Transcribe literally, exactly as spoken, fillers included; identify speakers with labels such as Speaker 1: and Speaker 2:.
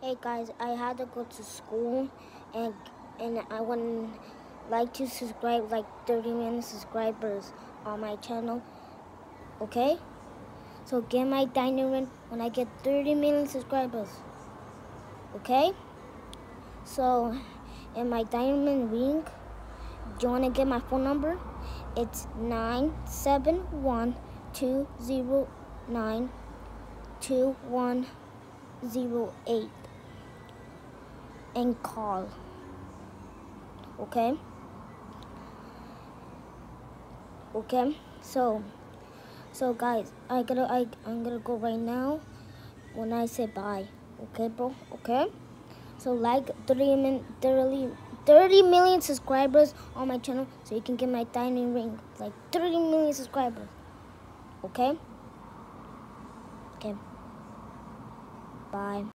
Speaker 1: Hey guys, I had to go to school, and and I would like to subscribe like thirty million subscribers on my channel. Okay, so get my diamond ring when I get thirty million subscribers. Okay, so in my diamond ring, do you want to get my phone number? It's nine seven one two zero nine two one zero eight. And call. Okay. Okay. So, so guys, I gotta, I, I'm gonna go right now. When I say bye. Okay, bro. Okay. So like thirty min, thirty, thirty million subscribers on my channel, so you can get my diamond ring. Like thirty million subscribers. Okay. Okay. Bye.